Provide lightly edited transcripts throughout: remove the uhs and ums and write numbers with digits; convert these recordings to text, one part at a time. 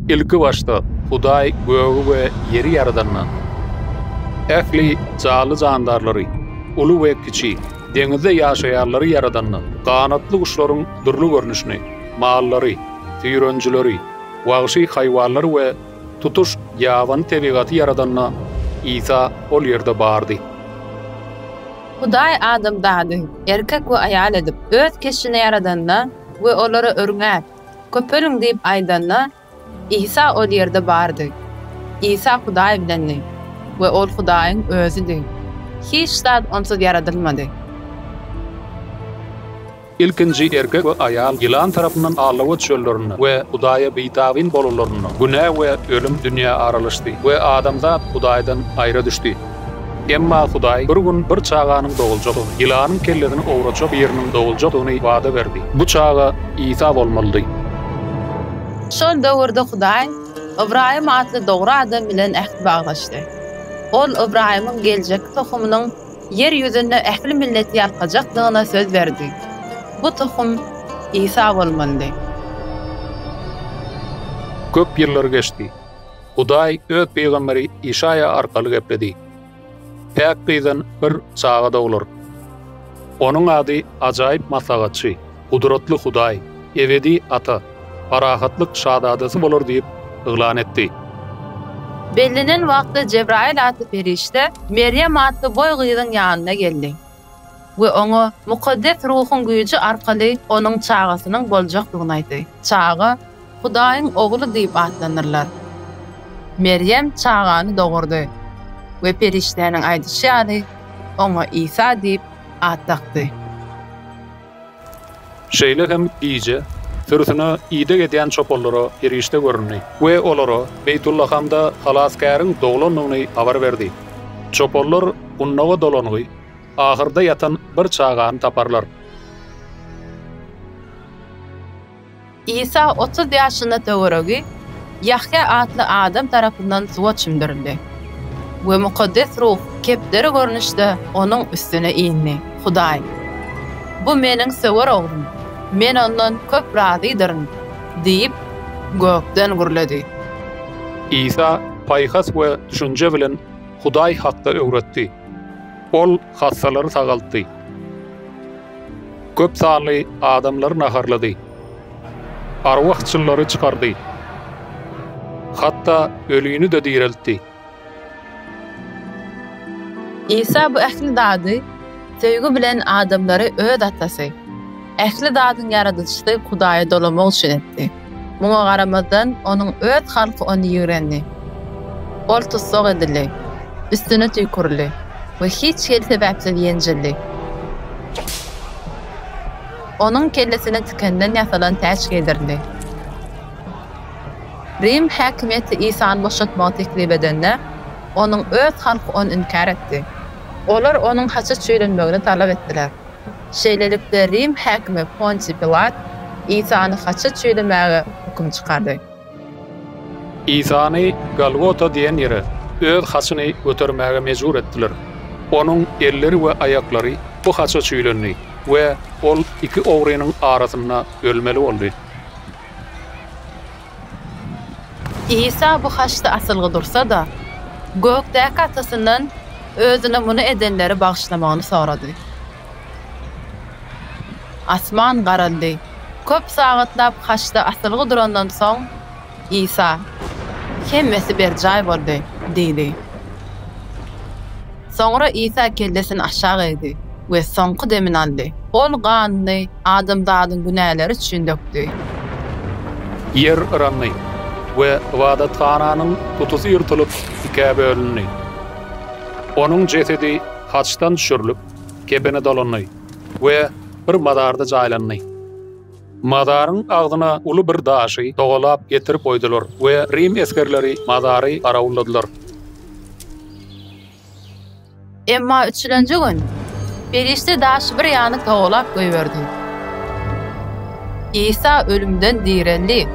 İlki başta Hudaý göwü we ýeri ýaradandan. Ähli jaly jandarlary, uly we kiçi, deňizde ýaşaýarlary ýaradandan. Ganatly kuşlaryň dürli görnüşini, mallary, tüýrenjileri, wagşy haýwanlary we tutuş ýawan tebigaty ýaradandan İsa ol ýerde bardy. Hudaý adamdady, erkek we aýal edip öz keşine ýaradandan we olary örňäp, köpeliň diýip aýdandan İsa ol ýerde bardy. İsa Hudaý bilenli we ol Hudaýyň özüdi. Hiç zat onsuz ýaradylmady. İlkinji erkek we aýal ýylan tarapyndan Allaha çöllerini we Hudaýa beýtabyn bolularyny, günä we ölüm dünýä aralaşdy we adamzat Hudaýdan aýra düşdi. Emma Hudaý bir gün bir çağanyň doguljagyny, ýylanyň kellerini owrajak ýeriniň doguljagyny wada berdi. Bu çağa İsa bolmaly. Şol döwürde Hudaý Ibrahim atly dogry adam bilen ähd baglaşdy. Ol Ibrahimyň geljek tohumynyň yer ýüzünde ähli milleti ýarkajakdygyna söz berdi. Bu tohum İsa bolmaly. Köp ýyllar geçdi. Hudaý öz peýgamberi Işaýa arkaly gepledi. Päk gyzan bir çağa doglar. Onuň ady ajaýyp maslahatçy, kudratly Hudaý, ebedi ata, parahatlyk şadadasy bolar diýip yglan etdi. Bellinen wagtda Cebrail atly perişte Meryem atly boy gyzyň ýanyna geldi. We oňa mukaddes ruhun güýji arkaly onuň çağasynyň boljakdygyny aýtdy. Çağa Hudaýyň ogly diýip atlanyrlar. Meryem çağany dogurdy we perişdeniň aýdyşy ýaly oňa İsa diýip at takdy. Şeýle hem iýje sürüsüne ýyda gedýän çopollara perişde görünýär we olara Beytullah hamda halaskaryň doglanyny habar berdi. Çopollar unnaga dolanygy ahyrda ýatan bir çağany taparlar. İsa 30 ýaşyna töweregi Yahya atly adam tarapyndan suwa çymdyrildi. We mukaddes ruh kepderi görnüşde onuň üstüne iýindi. Hudaý, bu meniň sewer oglum. Men ondan köp razydyryň diýip gökden gürledi. İsa paýhas we düşünje bilen Hudaý hakda öwretdi. Ol hassalary sagaltdy. Köp sanly adamlary naharlady. Arwahçylary çykardy. Hatta ölüýünü de diriltdi. İsa bu ähli dady sevgi bilen adamlary öz atasy. Ähli dadyň ýaradyşy Hudaýa dolamak üçin etdi. Muňa garamazdan onuň öz halky ony ýörendi. Ol tutsok edildi, üstüne tüýkürli we hiç hel sebäpsiz ýenjildi. Onuň kellesine tikenden ýasalan täş geldirdi. Rim häkimeti İsa'ny boşatmagy teklip edende onuň öz halky onu inkar etdi. Olar onuň haçy çöýlenmegini talap etdiler. Şeýlelikde Rim häkimi Pontius Pilat İsa'ny haçy çöýlenmäge hukum çykardy. İsa'ny Golgota diýen ýere öz haçyny götermäge mejbur etdiler. Onuň elleri we aýaklary bu haça çöýlendi we ol iki owrynyň arasynda ölmeli boldy. İsa bu haçda asylgy dursa da gökdäki atasyndan özüne bunu edenleri bagşlamagyny sorady. Asman garandy. Köp sagatlap haçda asylgy durandan soň İsa hemmesi bir jaý boldy diýdi. Soňra İsa kellesini aşağı edi we soňky demini aldy. Ol ganyny adamdadyň günäleri üçin dökdi. Yer ıranly we wadathananyň tutusy ýyrtylyp iki bölündi. Onuň jesedi haçdan düşürilip kepene dolandy we bir madarda jaýlandy. Madaryň agdyna uly bir daşy dogalap getirip goýdular we Rim eskerleri madary arawladylar. Emma üçüncü gün perişte daşy bir ýany dogalap goýberdi. İsa ölümden dirildi.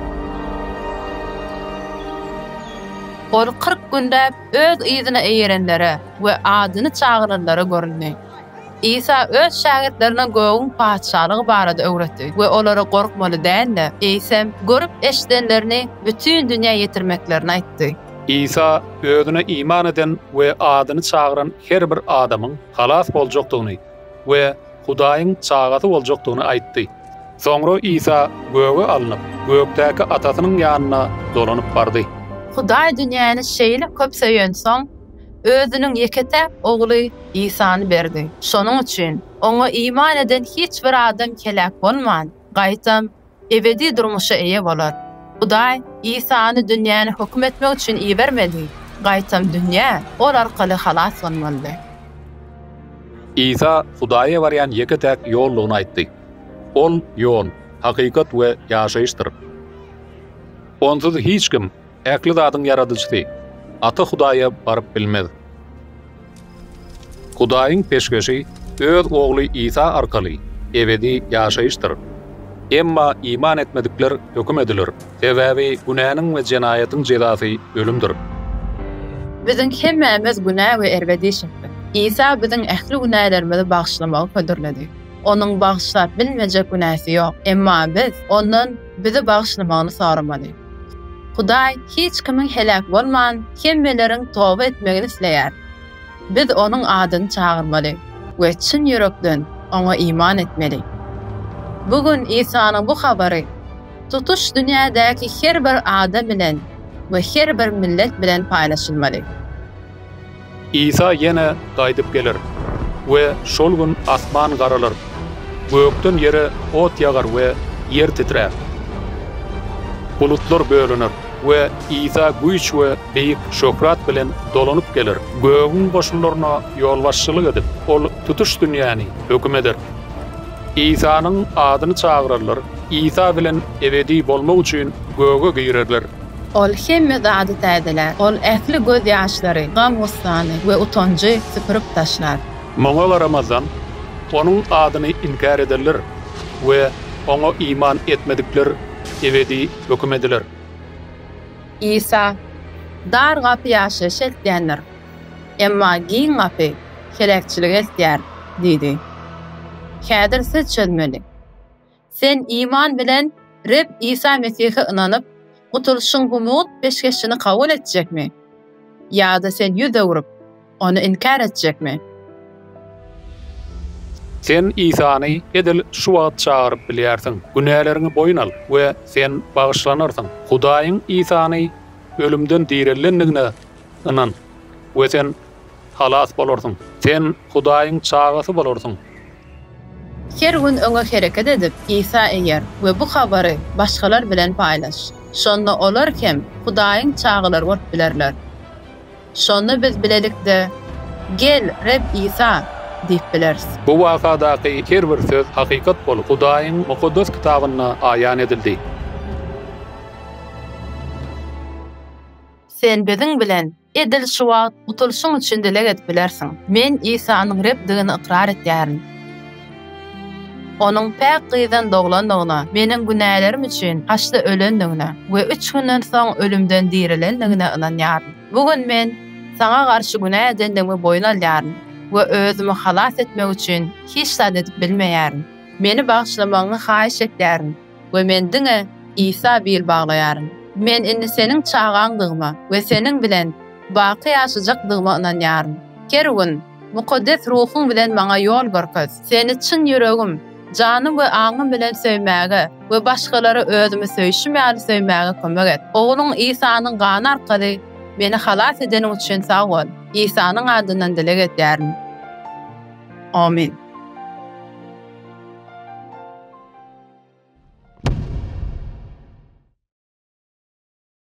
Ol 40 günde öz ýüzüne eýerenlere we adyny çağıranlara göründi. İsa öz şagirdlerine göğün padşalygy barada öwretdi we olara gorkmaly däl, eýsem görüp eşdenlerini bütün dünýä ýetirmeklerini aýtdy. İsa özüne iman eden we adyny çağıran her bir adamyň halas boljakdygyny we Hudaýyň çağatı boljakdygyny aýtdy. Soňra İsa göge alınıp, gökdäki atasynyň ýanyna dolanyp bardy. Hudaý dünýäni şeýle köp söýen soň, özüniň ýeketäk ogly İsany berdi. Şonuň üçin oňa iman eden hiç bir adam kelek bolman, gaýtam ebedi durmuşa eýe bolar. Hudaý İsany dünýäni hökm etmek üçin iýermedi. Gaýtam dünýä ol arkaly halas bolmaly. İsa Hudaýa barýan ýeketäk ýollugyny aýtdy. Ol ýol, hakykat we ýaşaýyşdyr. Onsuz hiç kim äkli zadyň yaradyjysy Ata Hudaýa baryp bilmez. Hudaýyň peşkeşi öz ogly İsa arkaly ebedi ýaşaýyşdyr. Emma iman etmedikler hökm edilir. Sebäbi günäniň we jenaýatyň jezasy ölümdir. Biziň hemmämiz günä we erbedişikdir. İsa biziň ähli günälerimizi bagşlamagy ködürledi. Onuň bagşlap bilmejek günäsi ýok, emma biz ondan bizi bagşlamagyny soramaly. Hudaý hiç kimiň helak bolman, hemmeleriň toba etmegini isleýär. Biz onuň adyny çağırmaly we çyn ýürekden oňa iman etmeli. Bugün İsa'nın bu habary tutuş dünýädäki her bir adam bilen we her bir millet bilen paýlaşylmaly. İsa ýene gaýdyp gelir we şol gün asman garalar. Gökden ýere ot ýagar we ýer titrer. Bulutlar bölünür we İsa güýç we beýik şöhrat bilen dolanyp gelir. Göğün boşunlaryna ýolbaşçylyk edip, ol tutuş dünýäni hökm eder. İsa'nın adyny çağırarlar. İsa bilen ebedi bolmak üçin göge girerler. Ol hemme zady täzeler. Ol ähli göz ýaşlary, gam gussany we utanjy sypyryp taşlar. Moňa Ramazan onuň adyny inkar ederler we oňa iman etmedikler ebedi hökm ediler. İsa dar gapy ýaşaş etýänler. Emma giň gapy kelekçilik etýär, diýdi. Häzir siz çözmeli. Sen iman bilen Reb İsa Mesih'e inanyp, gutuluşyň umut peşkeşini kabul etjekmi? Ýa-da sen ýüze urup, onu inkar etjekmi? Sen İsa'ny edil şu wagt çağıryp bilýärsiň. Günälerini boyun al we sen bagyşlanarsyň. Hudaýyň İsa'ny ölümden dirillendigine inan we sen halas bolarsyň. Sen Hudaýyň çağasy bolarsyň. Her gün öňe hereket edip İsa eýer we bu habary başgalar bilen paýlaş. Şonda olar hem Hudaýyň çağalary bolup bilerler. Şonu biz bilelikde gel Reb İsa diýip bileriz. Bu wakadaky her bir söz hakykat bolup Hudaýyň mukaddes kitabyna aýan edildi. Sen biziň bilen edil şu wagt utulşyň üçin dilek edip bilersiň. Men İsa'nyň Rebdigini ikrar etýärin. Onun pek gyýdan doglandygyna, meniň günälerim üçin haçda ölendigine we 3 günden soň ölümden dirilendigine inanýarym. Bugün men saňa garşy günä edendigimi boyun alýarym we özümi halas etmek üçin hiç zat edip bilmeýärim. Meni bagşlamagyny haýyş etýärim we men diňe İsa bil baglaýarym. Men indi seniň çağandygyma we seniň bilen baky ýaşajakdygyma inanýarym. Her gün mukaddes ruhun bilen maňa ýol görkäz. Seni çyn ýüregim, canım we aňym bilen söýmäge we başgalary özümi söýüşmäli söýmäge kömek et. Oğluň İsa'nyň gany arkaly meni halas edenim üçin sag bol. İsa'nyň adyndan dilek etýärim. Amin.